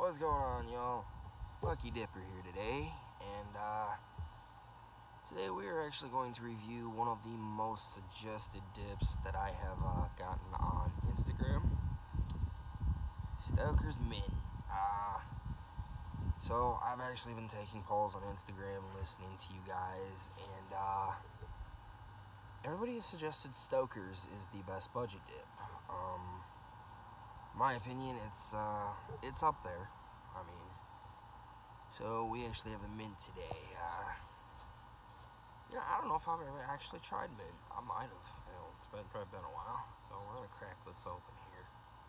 What's going on, y'all? Lucky Dipper here today, and today we are actually going to review one of the most suggested dips that I have gotten on Instagram. Stokers Mint. So I've actually been taking polls on Instagram, listening to you guys, and everybody has suggested Stokers is the best budget dip. My opinion, it's up there. So we actually have the mint today. I don't know if I've ever actually tried mint. I might have. It's probably been a while. So we're gonna crack this open here.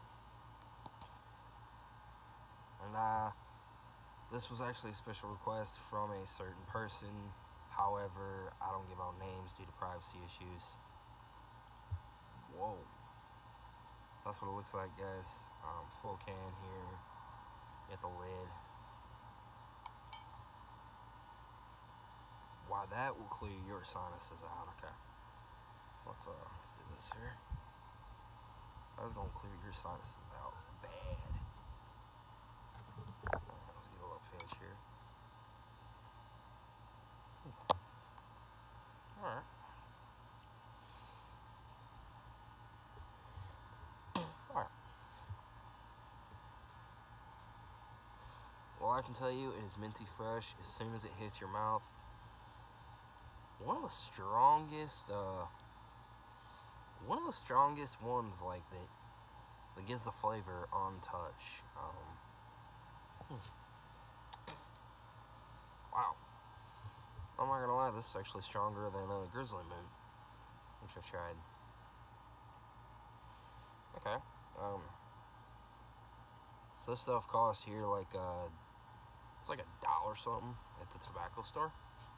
And this was actually a special request from a certain person. However, I don't give out names due to privacy issues. Whoa. So that's what it looks like, guys. Full can here. Get the lid. Wow, that will clear your sinuses out. Okay. Let's do this here. That's gonna clear your sinuses out bad. Let's give a little pinch here. Alright. Alright. Well, I can tell you it is minty fresh as soon as it hits your mouth. One of the strongest ones like that gives the flavor on touch. Wow. I'm not gonna lie, this is actually stronger than Grizzly Moon, which I've tried. Okay. So this stuff costs here like it's like $1 something at the tobacco store.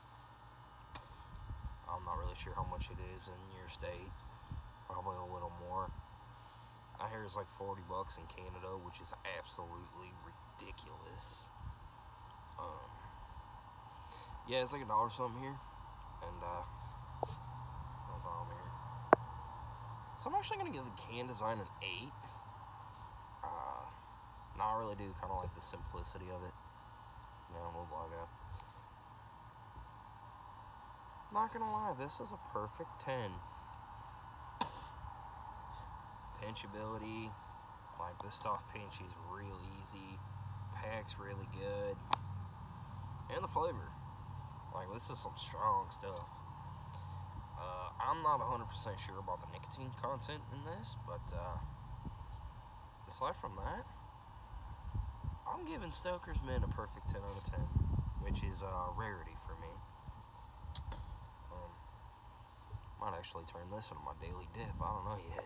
I'm not really sure how much it is in your state. Probably a little more. I hear it's like $40 in Canada, which is absolutely ridiculous. Yeah, it's like $1 something here, and no problem here. So I'm actually gonna give the can design an 8. I really do kind of like the simplicity of it. Little logo. Not gonna lie, this is a perfect 10. Pinchability, like this stuff pinches real easy, packs really good, and the flavor, like this is some strong stuff. I'm not 100% sure about the nicotine content in this, but aside from that, I'm giving Stokers Mint a perfect 10 out of 10, which is a rarity for me. Might actually turn this into my daily dip, I don't know yet.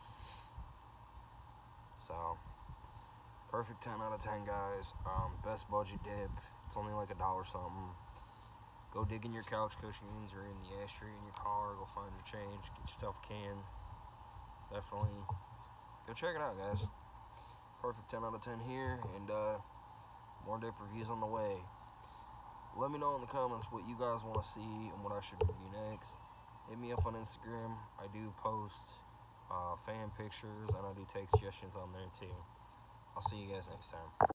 So, perfect 10 out of 10, guys. Best budget dip. It's only like $1 something. Go dig in your couch cushions or in the ashtray in your car. Go find your change. Get yourself a can. Definitely go check it out, guys. Perfect 10 out of 10 here, and more dip reviews on the way. Let me know in the comments what you guys want to see and what I should review next. Hit me up on Instagram. I do post fan pictures, and I do take suggestions on there too. I'll see you guys next time.